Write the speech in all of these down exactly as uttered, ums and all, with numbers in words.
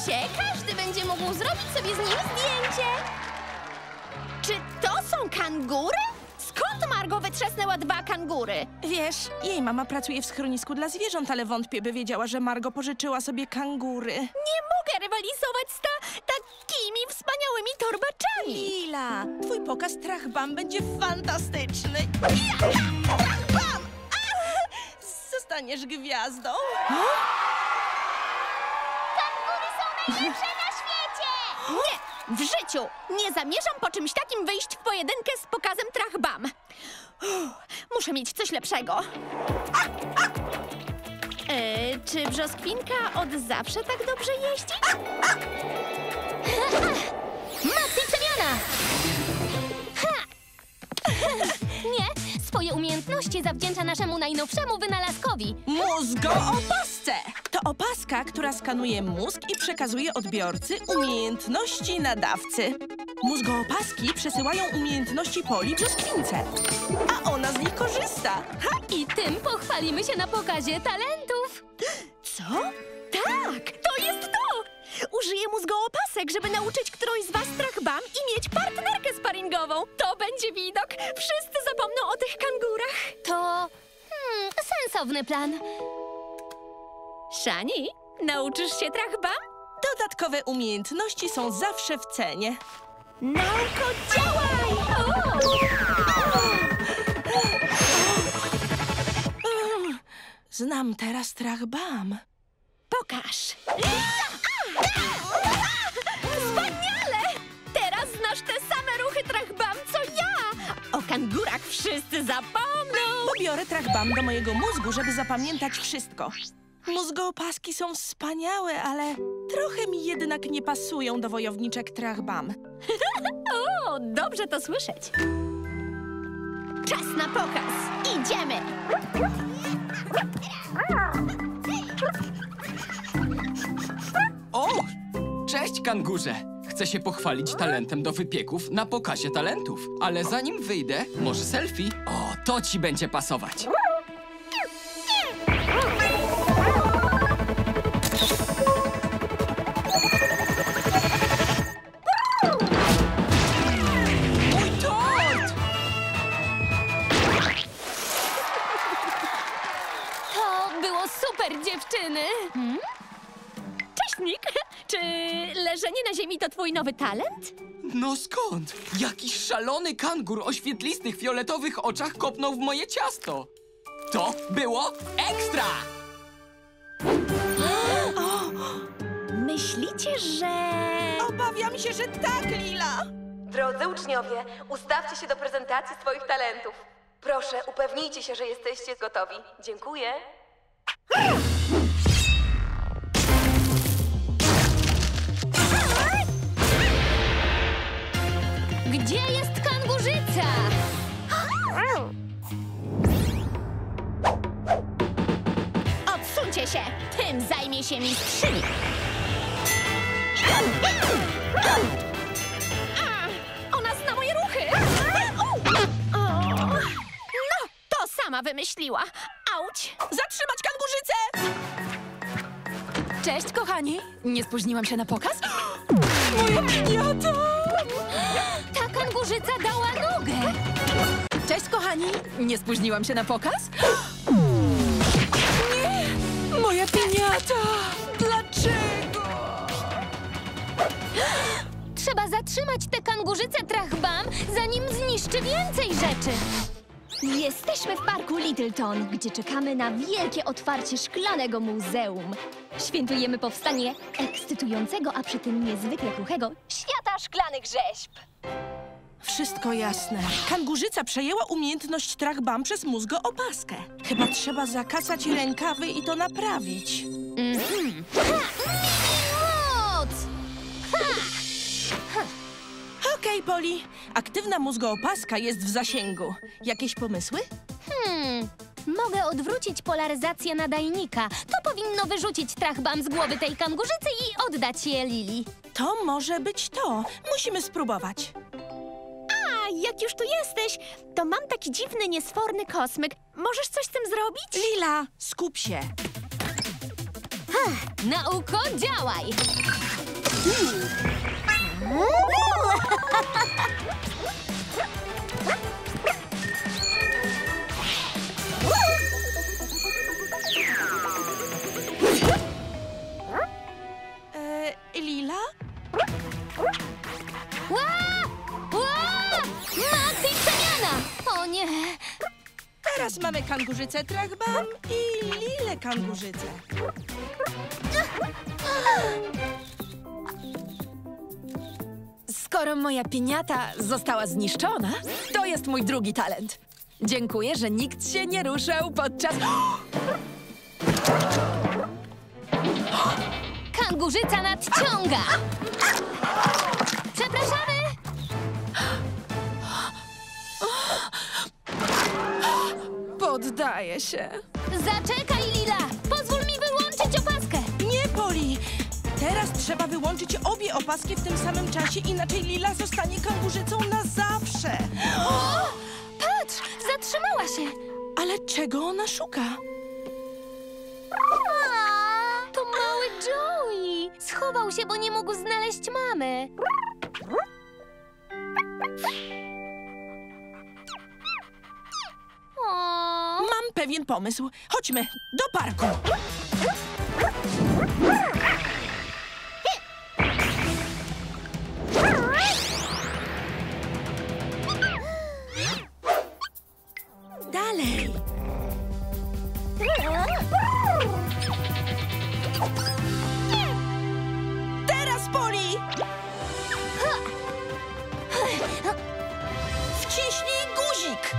się! Każdy będzie mógł zrobić sobie z nim zdjęcie! Czy to są kangury? Skąd Margo wytrzasnęła dwa kangury? Wiesz, jej mama pracuje w schronisku dla zwierząt, ale wątpię, by wiedziała, że Margo pożyczyła sobie kangury. Nie mogę rywalizować z ta, takimi wspaniałymi torbaczami! Lila, twój pokaz Trach-Bam będzie fantastyczny. Trach-Bam! Zostaniesz gwiazdą. Kangury są najlepsze na świecie! Nie! W życiu nie zamierzam po czymś takim wyjść w pojedynkę z pokazem Trach-Bam. Uff, muszę mieć coś lepszego. E, czy brzoskwinka od zawsze tak dobrze jeździ? Maxi przemiana! Ha! Nie, swoje umiejętności zawdzięcza naszemu najnowszemu wynalazkowi. Mózgoopasce! To opaska, która skanuje mózg i przekazuje odbiorcy umiejętności nadawcy. Mózgoopaski przesyłają umiejętności Poli brzoskwince, a ona z nich korzysta. Ha! I tym pochwalimy się na pokazie talentów. Co? Tak, to jest to! Użyję mózgoopasek, żeby nauczyć którąś z was Trach-Bam i mieć partnerkę sparingową. To będzie widok. Wszyscy zapomną o tych kangurach. To hmm, sensowny plan. Szani, nauczysz się Trach-Bam? Dodatkowe umiejętności są zawsze w cenie. Nauko, działaj! Mm, Znam teraz Trach-Bam. Pokaż! Wspaniale! Teraz znasz te same ruchy Trach-Bam, co ja! O kangurach wszyscy zapomną! Pobiorę Trach-Bam do mojego mózgu, żeby zapamiętać wszystko. Mózgoopaski są wspaniałe, ale trochę mi jednak nie pasują do wojowniczek Trach-Bam. O, dobrze to słyszeć. Czas na pokaz. Idziemy! O! Cześć, kangurze! Chcę się pochwalić talentem do wypieków na pokazie talentów. Ale zanim wyjdę, może selfie? O, to ci będzie pasować. Mój tort! To było super, dziewczyny. Hmm? Cześć, Nick. Czy leżenie na ziemi to twój nowy talent? No skąd? Jakiś szalony kangur o świetlistych, fioletowych oczach kopnął w moje ciasto. To było ekstra! Myślicie, że... Obawiam się, że tak, Lila. Drodzy uczniowie, ustawcie się do prezentacji swoich talentów. Proszę, upewnijcie się, że jesteście gotowi. Dziękuję. Gdzie jest kangurzyca? Odsuńcie się! Tym zajmie się mistrzyni! A, ona zna moje ruchy! O, no, to sama wymyśliła! Auć! Zatrzymać kangurzycę! Cześć, kochani! Nie spóźniłam się na pokaz? Moja piniata! Ta kangurzyca dała nogę. Cześć, kochani! Nie spóźniłam się na pokaz? Nie! Moja piniata! Dlaczego? Trzeba zatrzymać tę kangurzycę Trach-Bam, zanim zniszczy więcej rzeczy. Jesteśmy w parku Littleton, gdzie czekamy na wielkie otwarcie szklanego muzeum. Świętujemy powstanie ekscytującego, a przy tym niezwykle kruchego świata szklanych rzeźb. Wszystko jasne. Kangurzyca przejęła umiejętność Trach-Bam przez mózgoopaskę. Chyba trzeba zakasać rękawy i to naprawić. Mm-hmm. Moc! Okej, Poli. Aktywna mózgoopaska jest w zasięgu. Jakieś pomysły? Hmm, mogę odwrócić polaryzację nadajnika. To powinno wyrzucić Trach-Bam z głowy tej kangurzycy i oddać je Lili. To może być to. Musimy spróbować. A, jak już tu jesteś, to mam taki dziwny, niesforny kosmyk. Możesz coś z tym zrobić? Lila, skup się. Nauko, działaj! E, Lila? Ła! Ła! Maxi przemiana! O nie! Teraz mamy kangurzycę Trachbam i Lilę kangurzycę. Skoro moja piniata została zniszczona, to jest mój drugi talent. Dziękuję, że nikt się nie ruszał podczas... Kangurzyca nadciąga! Przepraszamy! Poddaję się. Zaczekaj, Lila! Pozwól mi wyłączyć opaskę! Nie, Poli! Teraz trzeba wyłączyć obie opaski w tym samym czasie, inaczej Lila zostanie kangurzycą na zawsze. Patrz! Zatrzymała się! Ale czego ona szuka? To mały Joey! Schował się, bo nie mógł znaleźć mamy. O, Mam pewien pomysł. Chodźmy do parku. Dalej. Teraz, Poli! Wciśnij guzik.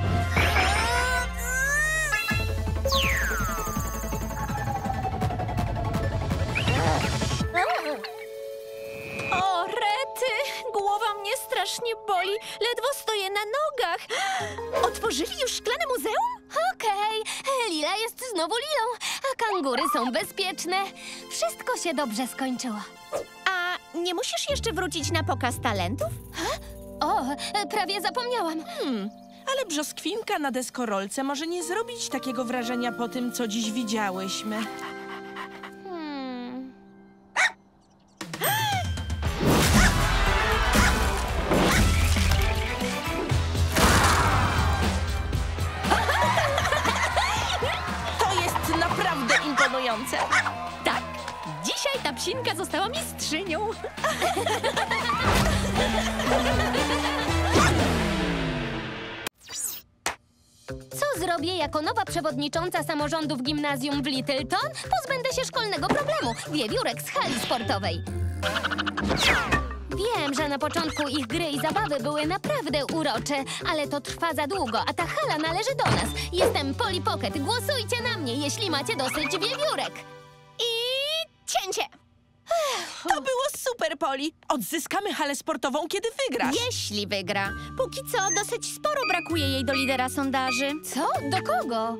O, rety! Głowa mnie strasznie boli. Ledwo stoję na nogach. Otworzyli już szklane muzeum? okej. Lila jest znowu Lilą, a kangury są bezpieczne. Wszystko się dobrze skończyło. A nie musisz jeszcze wrócić na pokaz talentów? O, prawie zapomniałam. Hmm, ale brzoskwinka na deskorolce może nie zrobić takiego wrażenia po tym, co dziś widziałyśmy. Hmm. To jest naprawdę imponujące. Tak. Dzisiaj ta psinka została mistrzynią. Co zrobię jako nowa przewodnicząca samorządu w gimnazjum w Littleton? Pozbędę się szkolnego problemu. Wiewiórek z hali sportowej. Wiem, że na początku ich gry i zabawy były naprawdę urocze, ale to trwa za długo, a ta hala należy do nas. Jestem Polly Pocket. Głosujcie na mnie, jeśli macie dosyć wiewiórek. I cięcie. To było super, Poli. Odzyskamy halę sportową, kiedy wygrasz. Jeśli wygra. Póki co dosyć sporo brakuje jej do lidera sondaży. Co? Do kogo?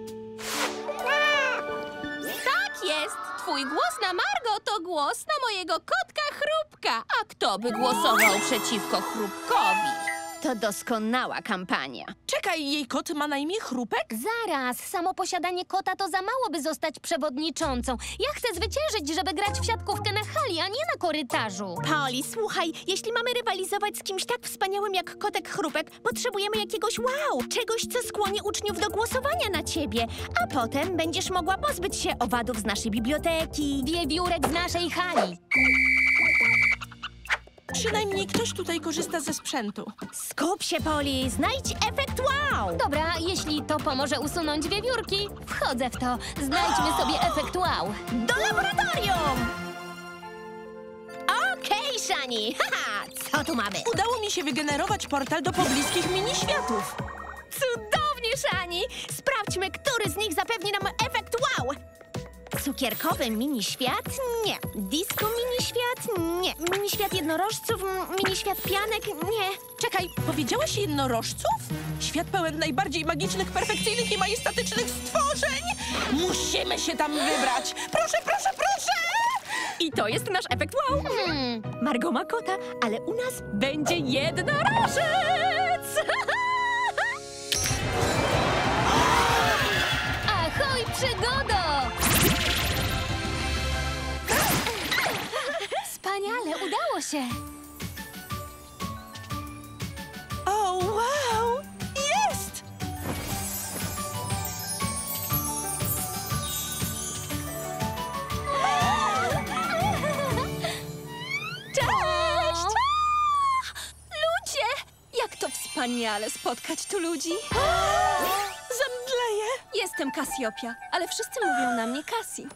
Tak jest. Twój głos na Margo to głos na mojego kotka Chrupka. A kto by głosował przeciwko Chrupkowi? To doskonała kampania. Czekaj, jej kot ma na imię Chrupek? Zaraz, samo posiadanie kota to za mało, by zostać przewodniczącą. Ja chcę zwyciężyć, żeby grać w siatkówkę na hali, a nie na korytarzu. Poli, słuchaj, jeśli mamy rywalizować z kimś tak wspaniałym jak kotek Chrupek, potrzebujemy jakiegoś wow, czegoś, co skłoni uczniów do głosowania na ciebie, a potem będziesz mogła pozbyć się owadów z naszej biblioteki. Wiewiórek z naszej hali. Przynajmniej ktoś tutaj korzysta ze sprzętu. Skup się, Poli, znajdź efekt wow. Dobra, jeśli to pomoże usunąć wiewiórki, wchodzę w to. Znajdźmy sobie efekt wow. Do laboratorium! Okej, Shani, haha, co tu mamy? Udało mi się wygenerować portal do pobliskich mini-światów. Cudownie, Shani! Sprawdźmy, który z nich zapewni nam efekt wow! Cukierkowy mini-świat? Nie. Disco mini-świat? Nie. Mini-świat jednorożców? Mini-świat pianek? Nie. Czekaj, powiedziałaś jednorożców? Świat pełen najbardziej magicznych, perfekcyjnych i majestatycznych stworzeń! Musimy się tam wybrać! Proszę, proszę, proszę! I to jest nasz efekt wow. Hmm. Margo ma kota, ale u nas będzie jednorożec! Ahoj, przygodo! wspaniale spotkać tu ludzi. Zemdleję. Jestem Kasiopia, ale wszyscy mówią na mnie Kasi.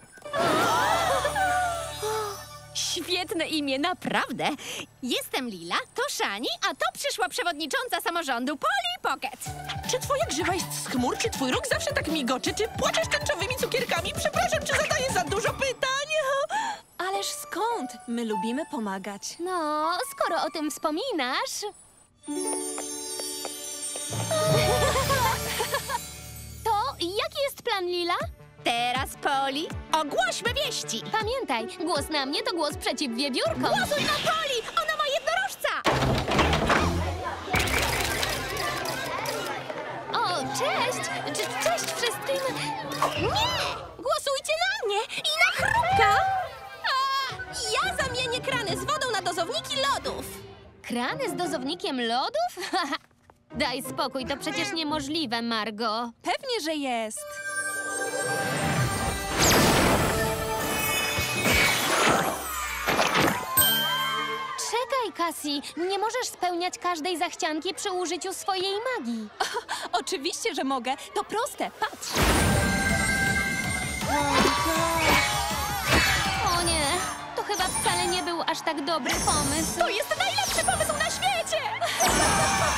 Świetne imię, naprawdę. Jestem Lila, to Shani, a to przyszła przewodnicząca samorządu Polly Pocket. Czy twoja grzywa jest z chmur? Czy twój róg zawsze tak migoczy? Czy płaczesz tęczowymi cukierkami? Przepraszam, czy zadaję za dużo pytań? Ależ skąd? My lubimy pomagać. No, skoro o tym wspominasz... To jaki jest plan, Lila? Teraz, Polly, ogłośmy wieści. Pamiętaj, głos na mnie to głos przeciw wiewiórkom. Głosuj na Polly, ona ma jednorożca. O, cześć! Cze- Cześć wszystkim! Nie! Głosujcie na mnie i na chrupka. A ja zamienię krany z wodą na dozowniki lodów. Krany z dozownikiem lodów? Daj spokój, to przecież niemożliwe, Margo. Pewnie, że jest. Czekaj, Cassie, nie możesz spełniać każdej zachcianki przy użyciu swojej magii. Oczywiście, że mogę. To proste. Patrz. O nie, to chyba wcale nie był aż tak dobry pomysł. To jest najlepszy pomysł na świecie.